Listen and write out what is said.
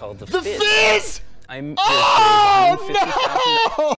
called the The Fizz. Fizz! I'm Oh, here